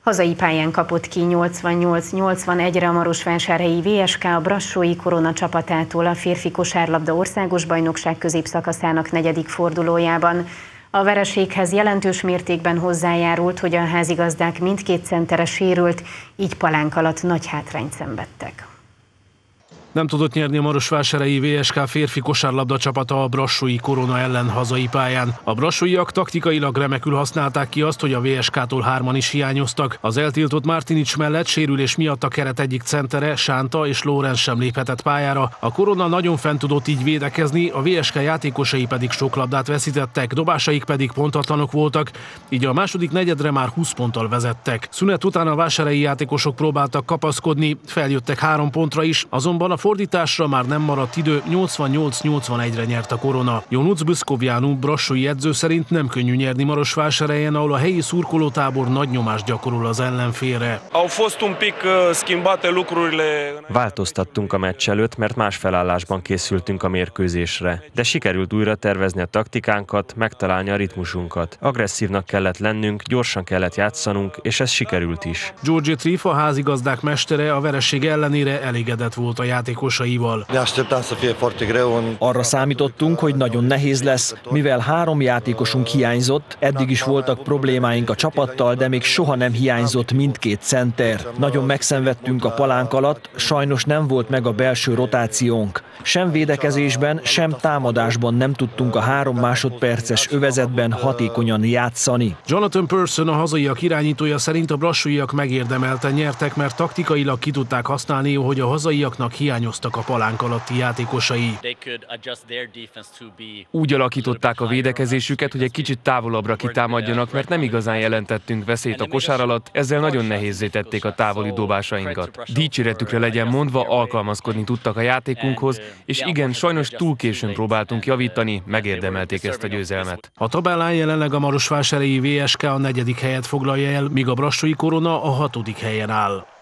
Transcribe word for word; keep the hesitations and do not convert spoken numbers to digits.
Hazai pályán kapott ki nyolcvannyolc nyolcvanegyre a marosvásárhelyi vé es ká a Brassói Korona csapatától a férfi kosárlabda országos bajnokság középszakaszának negyedik fordulójában. A vereséghez jelentős mértékben hozzájárult, hogy a házigazdák mindkét centere sérült, így palánk alatt nagy hátrányt szenvedtek. Nem tudott nyerni a marosvásárhelyi vé es ká férfi kosárlabda csapata a Brassói Korona ellen hazai pályán. A brassóiak taktikailag remekül használták ki azt, hogy a vé es ká-tól hárman is hiányoztak. Az eltiltott Martinic mellett sérülés miatt a keret egyik centere, Sánta és Lorenz sem léphetett pályára. A Korona nagyon fent tudott így védekezni, a vé es ká játékosai pedig sok labdát veszítettek, dobásaik pedig pontatlanok voltak, így a második negyedre már húsz ponttal vezettek. Szünet után a vásárhelyi játékosok próbáltak kapaszkodni, feljöttek három pontra is, azonban a fordításra már nem maradt idő, nyolcvannyolc nyolcvanegyre nyert a Korona. Ionuț Băscovianu brassói edző szerint nem könnyű nyerni Marosvásárhelyen, ahol a helyi szurkolótábor nagy nyomást gyakorol az ellenfélre. Változtattunk a meccs előtt, mert más felállásban készültünk a mérkőzésre, de sikerült újra tervezni a taktikánkat, megtalálni a ritmusunkat. Agresszívnak kellett lennünk, gyorsan kellett játszanunk, és ez sikerült is. George Triff, a házigazdák mestere, a vereség ellenére elégedett volt a játékosaival. Arra számítottunk, hogy nagyon nehéz lesz, mivel három játékosunk hiányzott, eddig is voltak problémáink a csapattal, de még soha nem hiányzott mindkét center. Nagyon megszenvedtünk a palánk alatt, sajnos nem volt meg a belső rotációnk. Sem védekezésben, sem támadásban nem tudtunk a három másodperces övezetben hatékonyan játszani. Jonathan Person, a hazaiak irányítója szerint a brassóiak megérdemelten nyertek, mert taktikailag ki tudták használni, hogy a hazaiaknak hiányoztak a palánk alatti játékosai. Úgy alakították a védekezésüket, hogy egy kicsit távolabbra kitámadjanak, mert nem igazán jelentettünk veszélyt a kosár alatt, ezzel nagyon nehézzé tették a távoli dobásainkat. Dicséretükre legyen mondva, alkalmazkodni tudtak a játékunkhoz, és igen, sajnos túl későn próbáltunk javítani, megérdemelték ezt a győzelmet. A tabellán jelenleg a marosvásárhelyi vé es ká a negyedik helyet foglalja el, míg a brassói Korona a hatodik helyen áll.